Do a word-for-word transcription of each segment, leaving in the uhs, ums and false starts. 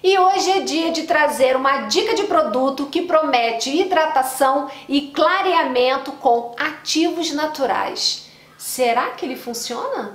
E hoje é dia de trazer uma dica de produto que promete hidratação e clareamento com ativos naturais. Será que ele funciona?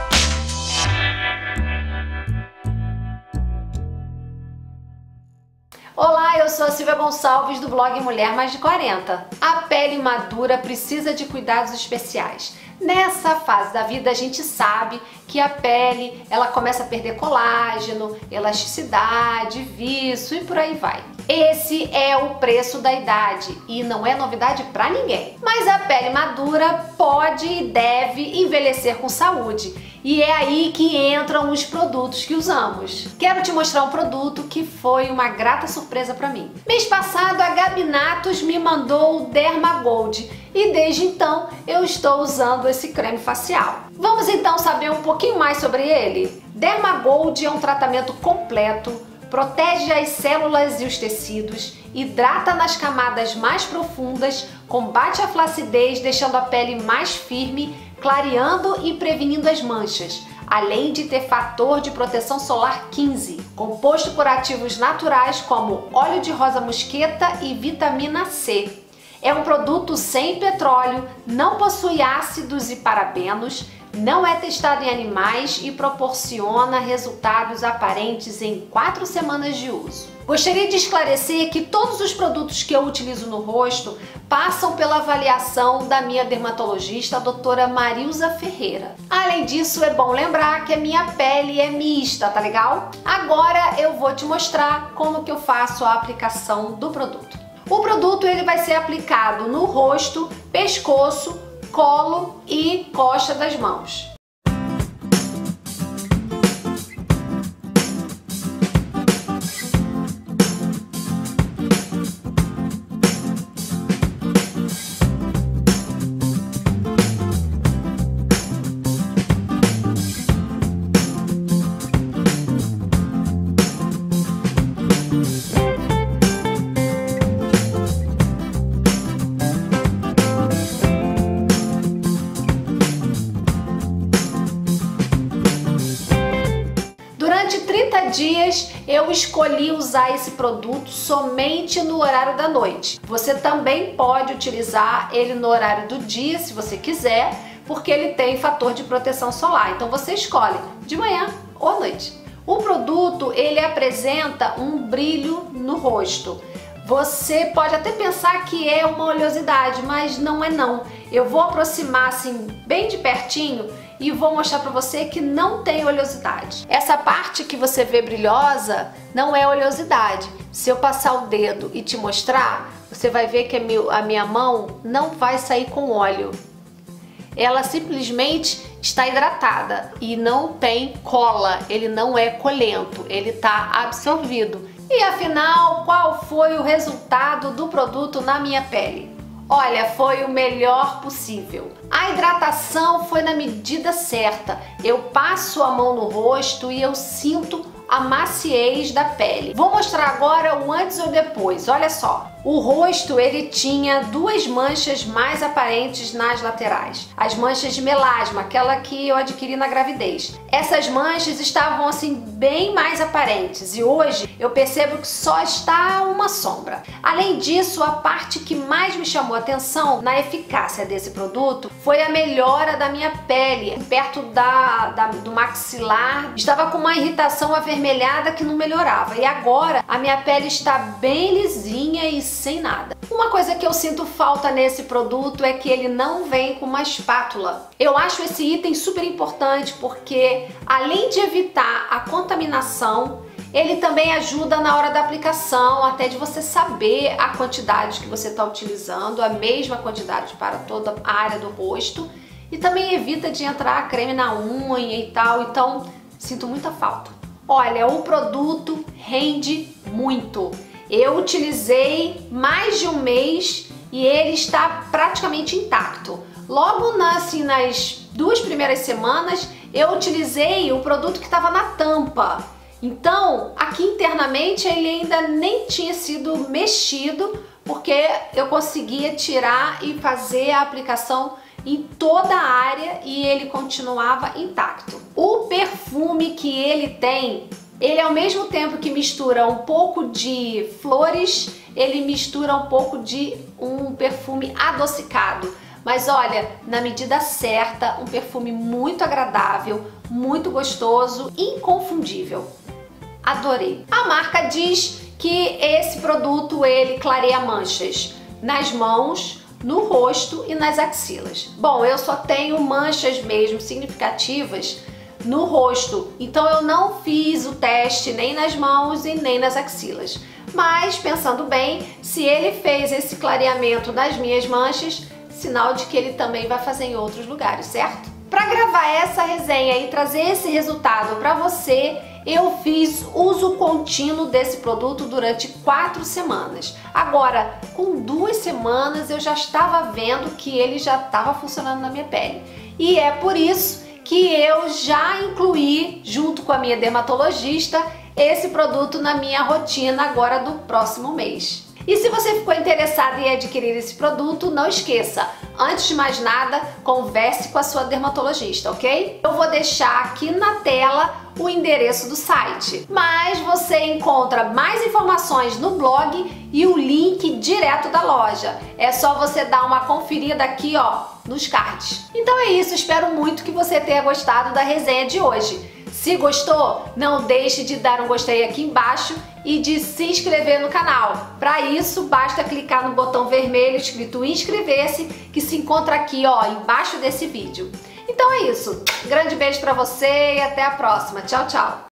Olá, eu sou a Silvia Gonçalves do blog Mulher Mais de quarenta. A pele madura precisa de cuidados especiais. Nessa fase da vida a gente sabe que a pele ela começa a perder colágeno, elasticidade, viço e por aí vai. Esse é o preço da idade e não é novidade para ninguém. Mas a pele madura pode e deve envelhecer com saúde. E é aí que entram os produtos que usamos. Quero te mostrar um produto que foi uma grata surpresa para mim. Mês passado a Gabi Natos me mandou o Dermagold e desde então eu estou usando esse creme facial. Vamos então saber um pouquinho mais sobre ele? Dermagold é um tratamento completo, protege as células e os tecidos, hidrata nas camadas mais profundas, combate a flacidez deixando a pele mais firme, clareando e prevenindo as manchas, além de ter fator de proteção solar quinze, composto por ativos naturais como óleo de rosa mosqueta e vitamina C. É um produto sem petróleo, não possui ácidos e parabenos, não é testado em animais e proporciona resultados aparentes em quatro semanas de uso. Gostaria de esclarecer que todos os produtos que eu utilizo no rosto passam pela avaliação da minha dermatologista, a doutora Marilza Ferreira. Além disso, é bom lembrar que a minha pele é mista, tá legal? Agora eu vou te mostrar como que eu faço a aplicação do produto. O produto ele vai ser aplicado no rosto, pescoço, colo e costa das mãos. Durante trinta dias eu escolhi usar esse produto somente no horário da noite. Você também pode utilizar ele no horário do dia, se você quiser, porque ele tem fator de proteção solar. Então você escolhe de manhã ou à noite. O produto ele apresenta um brilho no rosto. Você pode até pensar que é uma oleosidade, mas não é não. Eu vou aproximar assim bem de pertinho e vou mostrar para você que não tem oleosidade. Essa parte que você vê brilhosa não é oleosidade. Se eu passar o dedo e te mostrar, você vai ver que a minha mão não vai sair com óleo. Ela simplesmente está hidratada e não tem cola, ele não é colento, ele está absorvido. E afinal, qual foi o resultado do produto na minha pele? Olha, foi o melhor possível. A hidratação foi na medida certa. Eu passo a mão no rosto e eu sinto a maciez da pele. Vou mostrar agora o antes ou depois. Olha só. O rosto ele tinha duas manchas mais aparentes nas laterais. As manchas de melasma, aquela que eu adquiri na gravidez. Essas manchas estavam assim bem mais aparentes e hoje eu percebo que só está uma sombra. Além disso, a parte que mais me chamou a atenção na eficácia desse produto foi a melhora da minha pele. Perto da, da, do maxilar estava com uma irritação avermelhada que não melhorava e agora a minha pele está bem lisinha e sem nada. Uma coisa que eu sinto falta nesse produto é que ele não vem com uma espátula. Eu acho esse item super importante porque além de evitar a contaminação, ele também ajuda na hora da aplicação, até de você saber a quantidade que você está utilizando, a mesma quantidade para toda a área do rosto e também evita de entrar creme na unha e tal, então sinto muita falta. Olha, o produto rende muito. Eu utilizei mais de um mês e ele está praticamente intacto. Logo na, assim, nas duas primeiras semanas eu utilizei o produto que estava na tampa. Então aqui internamente ele ainda nem tinha sido mexido porque eu conseguia tirar e fazer a aplicação em toda a área e ele continuava intacto. O perfume que ele tem Ele, ao mesmo tempo que mistura um pouco de flores, ele mistura um pouco de um perfume adocicado. Mas olha, na medida certa, um perfume muito agradável, muito gostoso, inconfundível. Adorei. A marca diz que esse produto ele clareia manchas nas mãos, no rosto e nas axilas. Bom, eu só tenho manchas mesmo significativas no rosto, então eu não fiz o teste nem nas mãos e nem nas axilas. Mas pensando bem, se ele fez esse clareamento nas minhas manchas, sinal de que ele também vai fazer em outros lugares, certo? Para gravar essa resenha e trazer esse resultado para você, eu fiz uso contínuo desse produto durante quatro semanas. Agora, com duas semanas eu já estava vendo que ele já estava funcionando na minha pele. E é por isso que eu já incluí, junto com a minha dermatologista, esse produto na minha rotina agora do próximo mês. E se você ficou interessado em adquirir esse produto, não esqueça, antes de mais nada, converse com a sua dermatologista, ok? Eu vou deixar aqui na tela o endereço do site, mas você encontra mais informações no blog e o link direto da loja. É só você dar uma conferida aqui, ó, nos cards. Então é isso, espero muito que você tenha gostado da resenha de hoje. Se gostou, não deixe de dar um gostei aqui embaixo e de se inscrever no canal. Para isso, basta clicar no botão vermelho escrito inscrever-se, que se encontra aqui, ó, embaixo desse vídeo. Então é isso. Grande beijo para você e até a próxima. Tchau, tchau.